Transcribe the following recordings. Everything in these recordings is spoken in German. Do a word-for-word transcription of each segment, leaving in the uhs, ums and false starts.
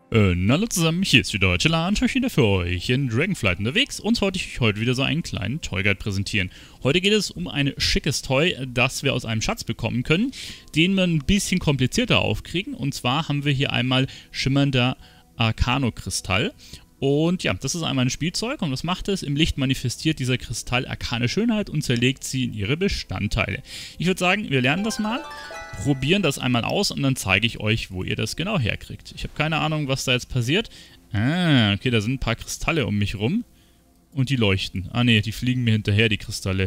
Äh, na hallo zusammen, hier ist wieder Chilla und ich wieder für euch in Dragonflight unterwegs und wollte ich euch heute wieder so einen kleinen Toy Guide präsentieren. Heute geht es um ein schickes Toy, das wir aus einem Schatz bekommen können, den wir ein bisschen komplizierter aufkriegen. Und zwar haben wir hier einmal schimmernder Arcano-Kristall. Und ja, das ist einmal ein Spielzeug und was macht es? Im Licht manifestiert dieser Kristall arkane Schönheit und zerlegt sie in ihre Bestandteile. Ich würde sagen, wir lernen das mal, probieren das einmal aus und dann zeige ich euch, wo ihr das genau herkriegt. Ich habe keine Ahnung, was da jetzt passiert. Ah, okay, da sind ein paar Kristalle um mich rum und die leuchten. Ah ne, die fliegen mir hinterher, die Kristalle.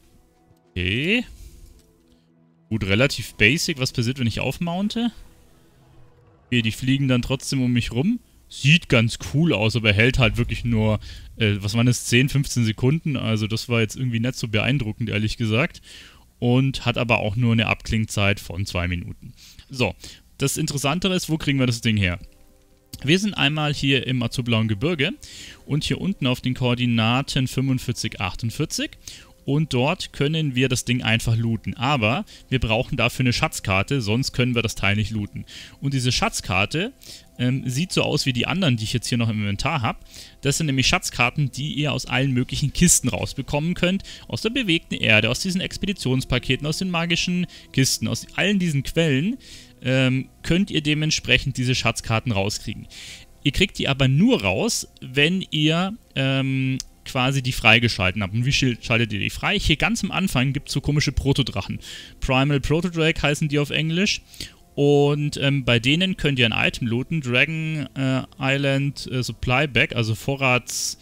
Okay. Gut, relativ basic. Was passiert, wenn ich aufmounte? Okay, die fliegen dann trotzdem um mich rum. Sieht ganz cool aus, aber hält halt wirklich nur, äh, was waren das, zehn, fünfzehn Sekunden. Also das war jetzt irgendwie nicht so beeindruckend, ehrlich gesagt. Und hat aber auch nur eine Abklingzeit von zwei Minuten. So, das Interessantere ist, wo kriegen wir das Ding her? Wir sind einmal hier im azurblauen Gebirge und hier unten auf den Koordinaten fünfundvierzig, achtundvierzig. Und dort können wir das Ding einfach looten. Aber wir brauchen dafür eine Schatzkarte, sonst können wir das Teil nicht looten. Und diese Schatzkarte ähm, sieht so aus wie die anderen, die ich jetzt hier noch im Inventar habe. Das sind nämlich Schatzkarten, die ihr aus allen möglichen Kisten rausbekommen könnt. Aus der bewegten Erde, aus diesen Expeditionspaketen, aus den magischen Kisten, aus allen diesen Quellen ähm, könnt ihr dementsprechend diese Schatzkarten rauskriegen. Ihr kriegt die aber nur raus, wenn ihr ähm, quasi die freigeschalten habt. Und wie schaltet ihr die frei? Hier ganz am Anfang gibt es so komische Protodrachen. Primal Protodrake heißen die auf Englisch. Und ähm, bei denen könnt ihr ein Item looten. Dragon äh, Island äh, Supply Bag, also Vorratskiste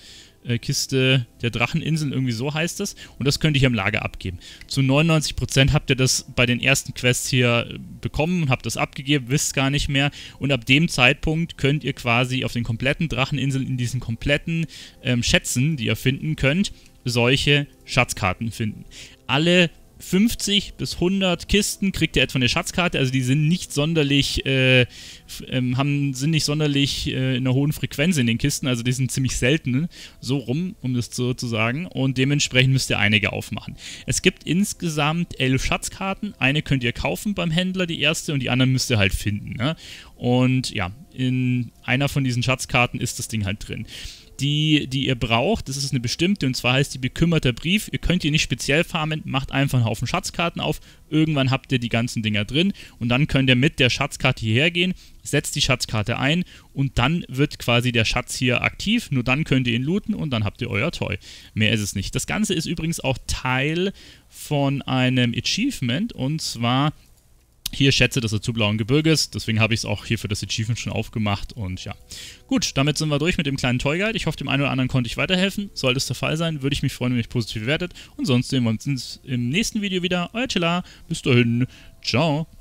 äh, der Dracheninseln, irgendwie so heißt es. Und das könnt ihr hier im Lager abgeben. Zu neunundneunzig Prozent habt ihr das bei den ersten Quests hier bekommen und habt das abgegeben, wisst gar nicht mehr. Und ab dem Zeitpunkt könnt ihr quasi auf den kompletten Dracheninseln, in diesen kompletten ähm, Schätzen, die ihr finden könnt, solche Schatzkarten finden. Alle fünfzig bis hundert Kisten kriegt ihr etwa eine Schatzkarte, also die sind nicht sonderlich, äh, ähm, haben, sind nicht sonderlich äh, in einer hohen Frequenz in den Kisten, also die sind ziemlich selten, so rum, um das so zu sagen, und dementsprechend müsst ihr einige aufmachen. Es gibt insgesamt elf Schatzkarten, eine könnt ihr kaufen beim Händler, die erste, und die anderen müsst ihr halt finden, ne? Und ja, in einer von diesen Schatzkarten ist das Ding halt drin. Die, die ihr braucht, das ist eine bestimmte, und zwar heißt die bekümmerter Brief. Ihr könnt die nicht speziell farmen, macht einfach einen Haufen Schatzkarten auf. Irgendwann habt ihr die ganzen Dinger drin und dann könnt ihr mit der Schatzkarte hierher gehen, setzt die Schatzkarte ein und dann wird quasi der Schatz hier aktiv. Nur dann könnt ihr ihn looten und dann habt ihr euer Toy. Mehr ist es nicht. Das Ganze ist übrigens auch Teil von einem Achievement, und zwar hier Schätze des azurblauen Gebirges, deswegen habe ich es auch hier für das Achievement schon aufgemacht und ja. Gut, damit sind wir durch mit dem kleinen Toy Guide. Ich hoffe, dem einen oder anderen konnte ich weiterhelfen. Sollte es der Fall sein, würde ich mich freuen, wenn ihr mich positiv bewertet. Und sonst sehen wir uns im nächsten Video wieder. Euer Chilla, bis dahin, ciao.